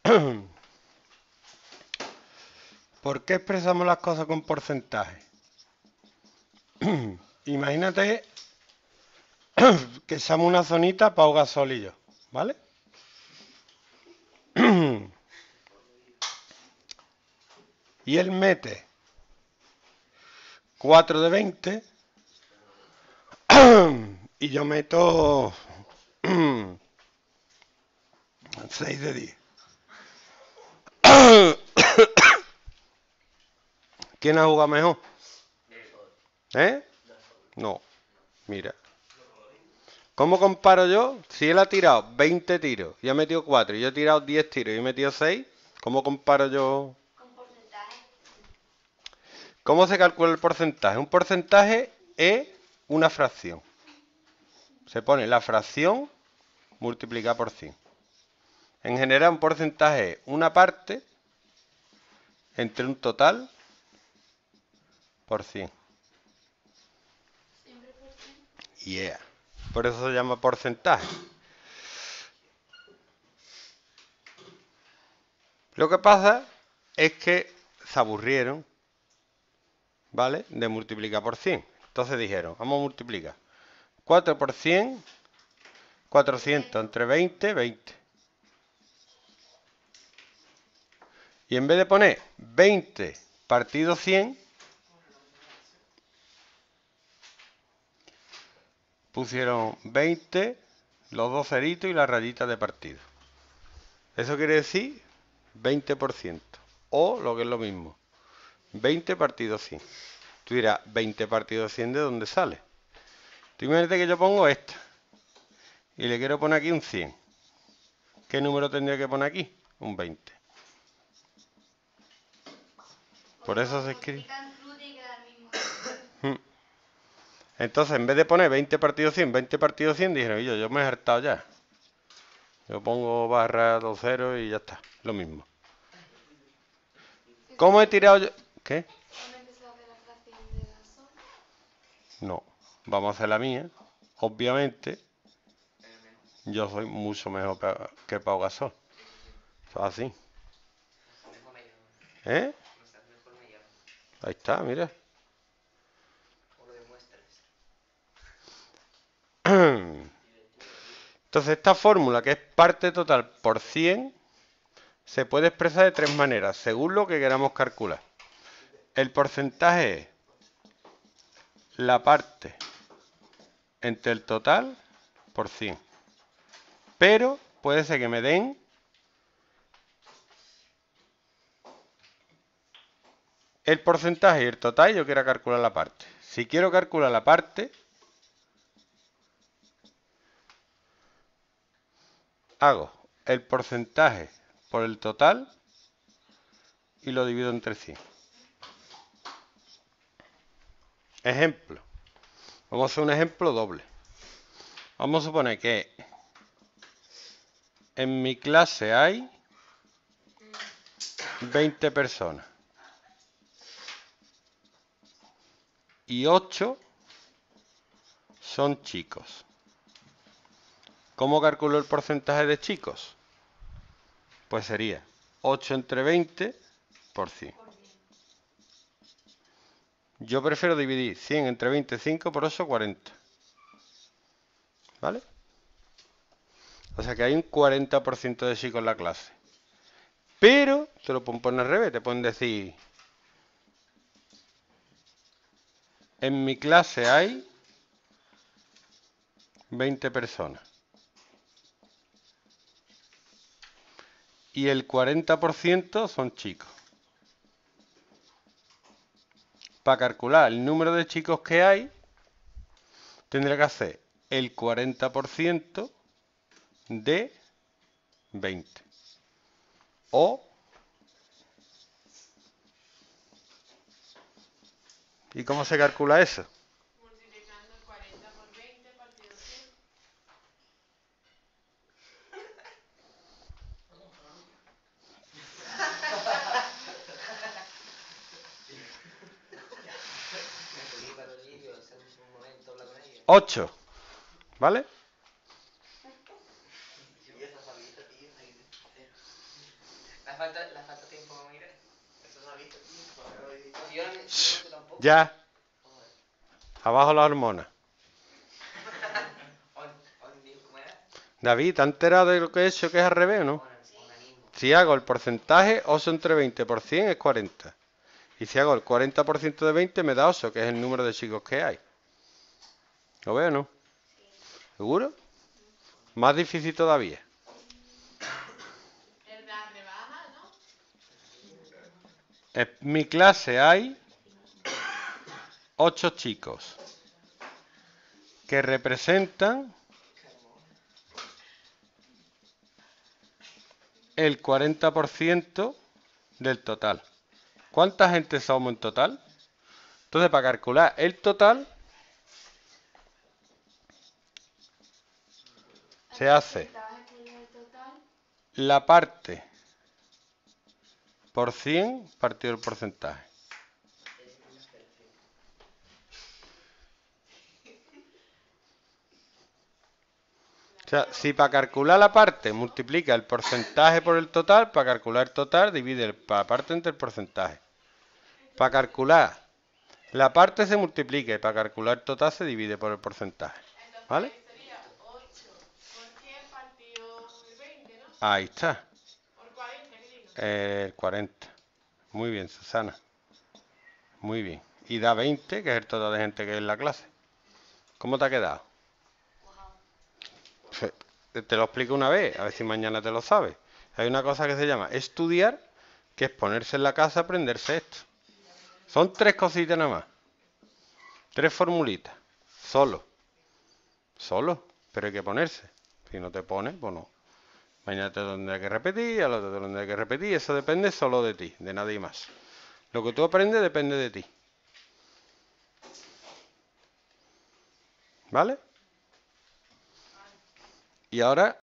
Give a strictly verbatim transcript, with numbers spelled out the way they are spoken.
¿Por qué expresamos las cosas con porcentaje? Imagínate que echamos una zonita para Gasol y yo, ¿vale? Y él mete cuatro de veinte y yo meto seis de diez. ¿Quién ha jugado mejor? ¿Eh? No, mira. ¿Cómo comparo yo? Si él ha tirado veinte tiros y ha metido cuatro y yo he tirado diez tiros y he metido seis, ¿cómo comparo yo? Con porcentaje. ¿Cómo se calcula el porcentaje? Un porcentaje es una fracción. Se pone la fracción multiplicada por cien. En general, un porcentaje es una parte entre un total por cien. Siempre por cien. Yeah. Por eso se llama porcentaje. Lo que pasa es que se aburrieron, ¿vale? De multiplicar por cien. Entonces dijeron, vamos a multiplicar. cuatro por cien, cuatrocientos entre veinte, veinte. Y en vez de poner veinte partido cien, pusieron veinte, los dos ceritos y la rayita de partido. Eso quiere decir veinte por ciento. O lo que es lo mismo, veinte partido cien. Tú dirás, veinte partido cien, ¿de dónde sale? Tú imagínate que yo pongo esta y le quiero poner aquí un cien. ¿Qué número tendría que poner aquí? Un veinte. Por eso se escribe. Entonces, en vez de poner veinte partido cien, veinte partido cien, dijeron, yo, yo me he hartado ya. Yo pongo barra dos ceros y ya está. Lo mismo. ¿Cómo he tirado yo? ¿Qué? No. Vamos a hacer la mía. Obviamente, yo soy mucho mejor que Pau Gasol. Eso es así. ¿Eh? Ahí está, mira. Entonces, esta fórmula, que es parte total por cien, se puede expresar de tres maneras, según lo que queramos calcular. El porcentaje es la parte entre el total por cien. Pero puede ser que me den el porcentaje y el total y yo quiera calcular la parte. Si quiero calcular la parte, hago el porcentaje por el total y lo divido entre cien. Ejemplo. Vamos a hacer un ejemplo doble. Vamos a suponer que en mi clase hay veinte personas y ocho son chicos. ¿Cómo calculo el porcentaje de chicos? Pues sería ocho entre veinte por cien. Yo prefiero dividir cien entre veinte, cinco por ocho, cuarenta. ¿Vale? O sea que hay un cuarenta por ciento de chicos en la clase. Pero te lo pueden poner al revés. Te pueden decir, en mi clase hay veinte personas. Y el cuarenta por ciento son chicos. Para calcular el número de chicos que hay, tendré que hacer el cuarenta por ciento de veinte. O... ¿Y cómo se calcula eso? Multiplicando el cuarenta por veinte partido cien. ocho. ¿Vale? falta, le falta tiempo a mirar. Eso no ha visto. Yo no yo tampoco. Ya. Abajo las hormonas. ¿Cómo era? David, ¿te has enterado de lo que he hecho que es al revés o no? Onanismo. Si hago el porcentaje, ocho entre veinte por cien es cuarenta. Y si hago el cuarenta por ciento de veinte me da ocho, que es el número de chicos que hay. ¿Lo veo o no? ¿Seguro? Más difícil todavía. El de la rebaja, ¿no? En mi clase hay ocho chicos que representan el cuarenta por ciento del total. ¿Cuánta gente somos en total? Entonces, para calcular el total, se hace la parte por cien partido el porcentaje. O sea, si para calcular la parte multiplica el porcentaje por el total, para calcular el total divide la parte entre el porcentaje. Para calcular la parte se multiplica y para calcular el total se divide por el porcentaje. Entonces ¿Vale? sería ocho por cien partido veinte, ¿no? Ahí está. Por cuarenta, ¿qué digo? El cuarenta. Muy bien, Susana. Muy bien. Y da veinte, que es el total de gente que hay en la clase. ¿Cómo te ha quedado? Pues, te lo explico una vez, a ver si mañana te lo sabes. Hay una cosa que se llama estudiar, que es ponerse en la casa a aprenderse esto. Son tres cositas nada más. Tres formulitas. Solo. Solo. Pero hay que ponerse. Si no te pones, pues no. Mañana te lo tendré que repetir, al otro te lo tendré que repetir. Eso depende solo de ti, de nadie más. Lo que tú aprendes depende de ti. ¿Vale? Y ahora